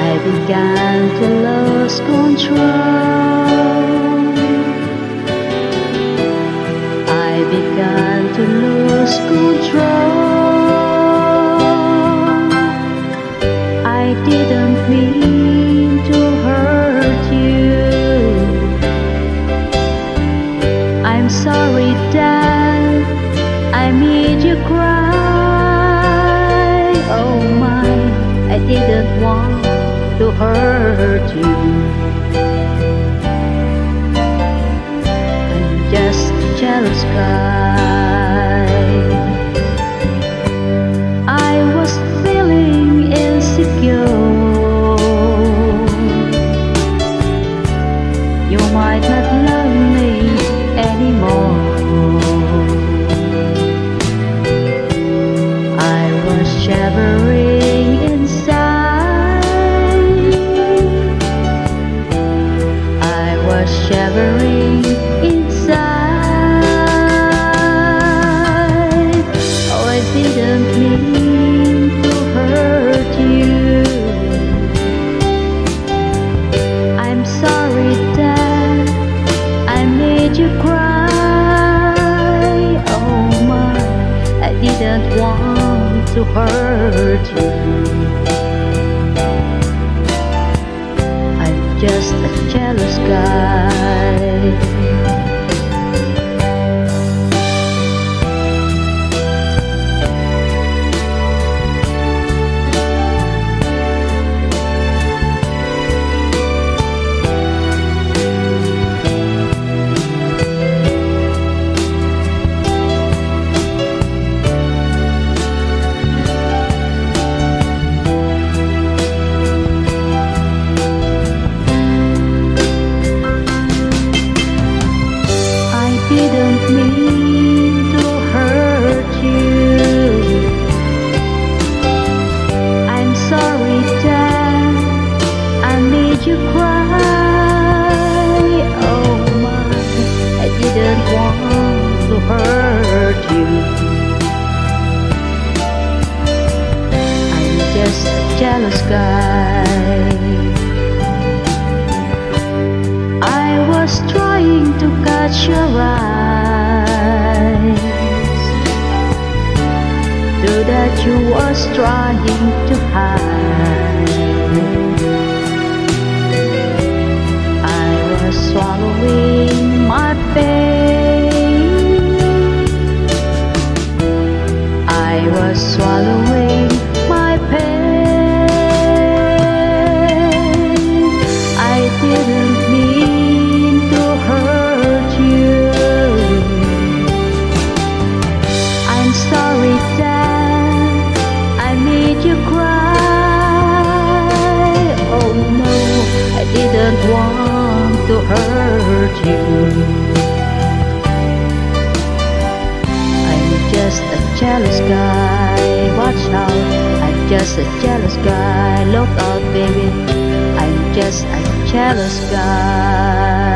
I began to lose control. I began to lose control. I didn't mean to hurt you. I'm sorry that I made you cry. Oh my, I didn't want to hurt you. I'm just a jealous guy. I was feeling insecure. You might not love me anymore. I was shivering inside. I was shivering inside. Oh, I didn't mean to hurt you. I'm sorry that I made you cry. Oh my, I didn't want to hurt you. I'm just a jealous guy. Didn't mean to hurt you. I'm sorry that I made you cry. Oh my, I didn't want to hurt you. I'm just a jealous guy. I was trying to catch your eyes, though that you was trying to hide. I was swallowing my pain. I was swallowing my pain. I didn't mean to hurt you. I'm sorry that I made you cry. Oh no, I didn't want to hurt you. I'm just a jealous guy. Watch out, I'm just a jealous guy. Look out, baby, I'm just a jealous guy.